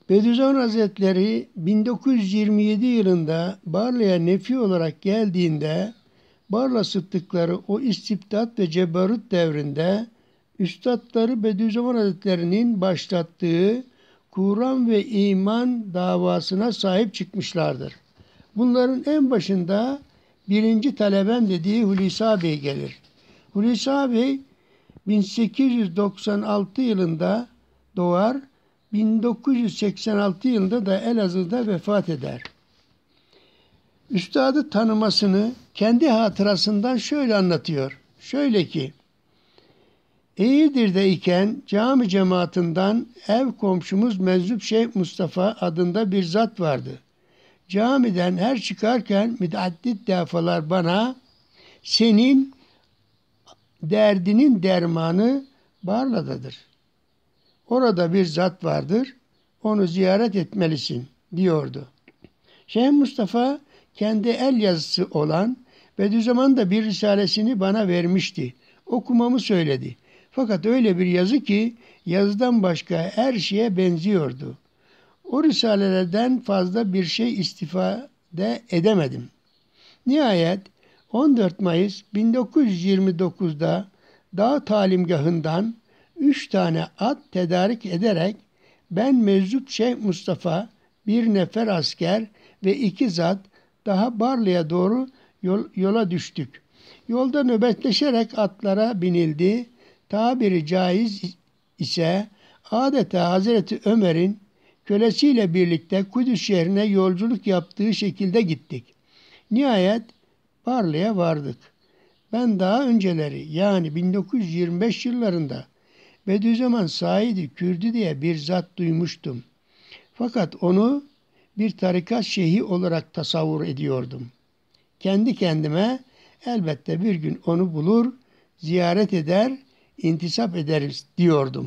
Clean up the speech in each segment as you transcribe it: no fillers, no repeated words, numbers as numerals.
Bediüzzaman Hazretleri 1927 yılında Barla'ya nefi olarak geldiğinde Barla sıddıkları o istibdat ve cebarut devrinde üstadları Bediüzzaman Hazretleri'nin başlattığı Kur'an ve iman davasına sahip çıkmışlardır. Bunların en başında birinci talebem dediği Hulusi Bey gelir. Hulusi Bey 1896 yılında doğar, 1986 yılında da Elazığ'da vefat eder. Üstadı tanımasını kendi hatırasından şöyle anlatıyor. Şöyle ki, Eğirdir'deyken cami cemaatinden ev komşumuz Meczup Şeyh Mustafa adında bir zat vardı. Camiden her çıkarken müteaddit defalar bana senin derdinin dermanı Barla'dadır. Orada bir zat vardır, onu ziyaret etmelisin diyordu. Şeyh Mustafa kendi el yazısı olan Bediüzzaman'ın bir risalesini bana vermişti. Okumamı söyledi. Fakat öyle bir yazı ki yazıdan başka her şeye benziyordu. O risalelerden fazla bir şey istifade edemedim. Nihayet 14 Mayıs 1929'da dağ talimgahından 3 tane at tedarik ederek ben Meczup Şeyh Mustafa, bir nefer asker ve 2 zat daha Barla'ya doğru yola düştük. Yolda nöbetleşerek atlara binildi. Tabiri caiz ise adeta Hazreti Ömer'in kölesiyle birlikte Kudüs şehrine yolculuk yaptığı şekilde gittik. Nihayet Barla'ya vardık. Ben daha önceleri yani 1925 yıllarında Bediüzzaman Said-i Kürdi diye bir zat duymuştum. Fakat onu bir tarikat şeyhi olarak tasavvur ediyordum. Kendi kendime elbette bir gün onu bulur, ziyaret eder, intisap ederiz diyordum.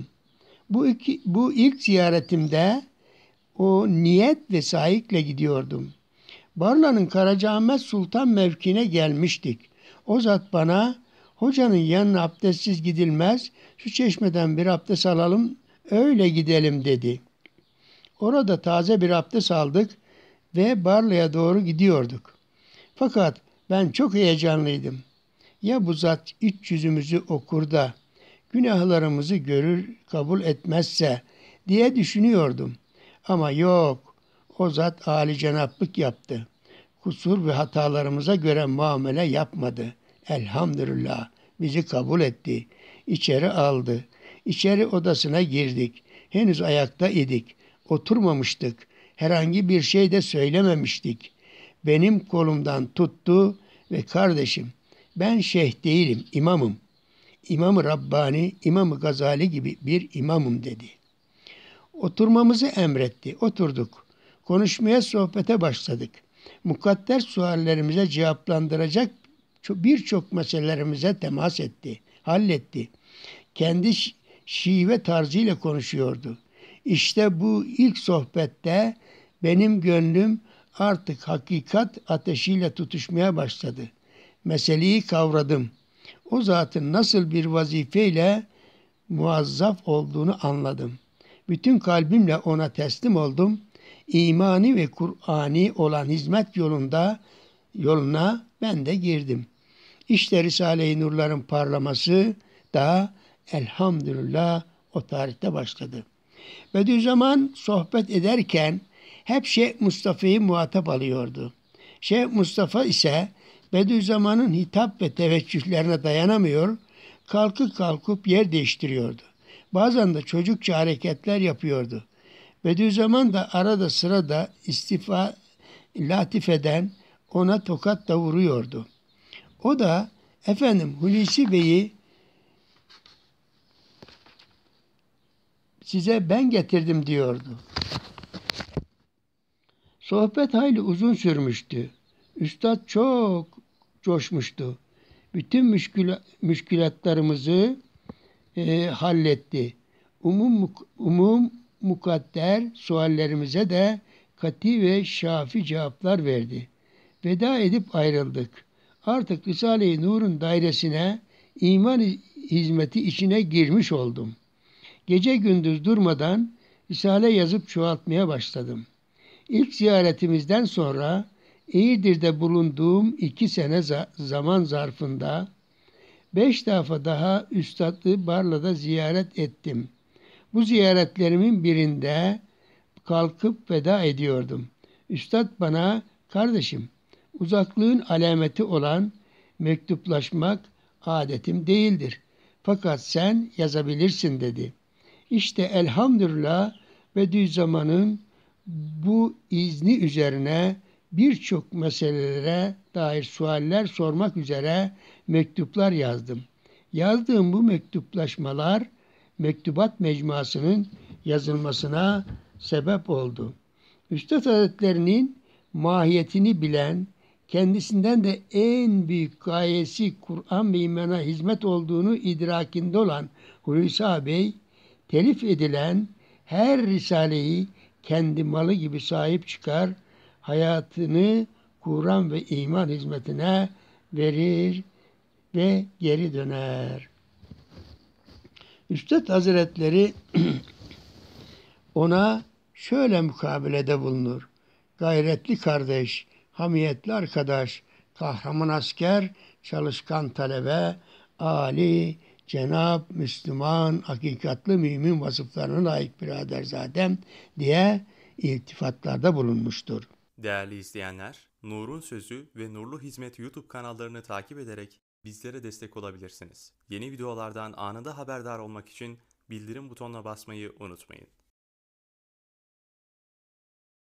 Bu ilk ziyaretimde o niyet ve saikle gidiyordum. Barla'nın Karacaahmet Sultan mevkine gelmiştik. O zat bana, hocanın yanına abdestsiz gidilmez, şu çeşmeden bir abdest alalım, öyle gidelim dedi. Orada taze bir abdest aldık ve Barla'ya doğru gidiyorduk. Fakat ben çok heyecanlıydım. Ya bu zat iç yüzümüzü okur da günahlarımızı görür, kabul etmezse diye düşünüyordum. Ama yok, o zat âlicenaplık yaptı. Kusur ve hatalarımıza göre muamele yapmadı. Elhamdülillah bizi kabul etti. İçeri aldı. İçeri odasına girdik. Henüz ayakta idik. Oturmamıştık. Herhangi bir şey de söylememiştik. Benim kolumdan tuttu ve kardeşim ben şeyh değilim, imamım. İmam-ı Rabbani, İmam-ı Gazali gibi bir imamım dedi. Oturmamızı emretti. Oturduk. Konuşmaya, sohbete başladık. Mukadder suallerimize cevaplandıracak birçok meselelerimize temas etti, halletti. Kendi şive tarzıyla konuşuyordu. İşte bu ilk sohbette benim gönlüm artık hakikat ateşiyle tutuşmaya başladı. Meseleyi kavradım. O zatın nasıl bir vazifeyle muazzaf olduğunu anladım. Bütün kalbimle ona teslim oldum. İmani ve Kur'ani olan hizmet yoluna ben de girdim. İşte Risale-i Nurların parlaması da elhamdülillah o tarihte başladı. Bediüzzaman sohbet ederken hep Şeyh Mustafa'yı muhatap alıyordu. Şeyh Mustafa ise Bediüzzaman'ın hitap ve teveccühlerine dayanamıyor, kalkıp yer değiştiriyordu. Bazen de çocukça hareketler yapıyordu. Bediüzzaman da arada sırada latifeden ona tokat da vuruyordu. O da efendim Hulusi Bey'i size ben getirdim diyordu. Sohbet hayli uzun sürmüştü. Üstad çok coşmuştu. Bütün müşkülatlarımızı halletti. Umum mukadder suallerimize de kati ve şafi cevaplar verdi. Veda edip ayrıldık. Artık Risale-i Nur'un dairesine iman hizmeti içine girmiş oldum. Gece gündüz durmadan Risale yazıp çoğaltmaya başladım. İlk ziyaretimizden sonra Eğirdir'de bulunduğum 2 sene zaman zarfında 5 defa daha Üstad'ı Barla'da ziyaret ettim. Bu ziyaretlerimin birinde kalkıp veda ediyordum. Üstad bana, kardeşim, uzaklığın alameti olan mektuplaşmak adetim değildir. Fakat sen yazabilirsin dedi. İşte elhamdülillah Bediüzzaman'ın bu izni üzerine birçok meselelere dair sualler sormak üzere mektuplar yazdım. Yazdığım bu mektuplaşmalar Mektubat Mecmuası'nın yazılmasına sebep oldu. Üstad Hazretleri'nin mahiyetini bilen, kendisinden de en büyük gayesi Kur'an ve imana hizmet olduğunu idrakinde olan Hulusi Bey, telif edilen her risaleyi kendi malı gibi sahip çıkar, hayatını Kur'an ve iman hizmetine verir ve geri döner. Üstad Hazretleri ona şöyle mukabelede bulunur. Gayretli kardeş, hamiyetli arkadaş, kahraman asker, çalışkan talebe, Ali, Cenab, Müslüman, hakikatli mümin vasıflarına layık biraderzadem diye iltifatlarda bulunmuştur. Değerli izleyenler, Nur'un Sözü ve Nurlu Hizmet YouTube kanallarını takip ederek bizlere destek olabilirsiniz. Yeni videolardan anında haberdar olmak için bildirim butonuna basmayı unutmayın.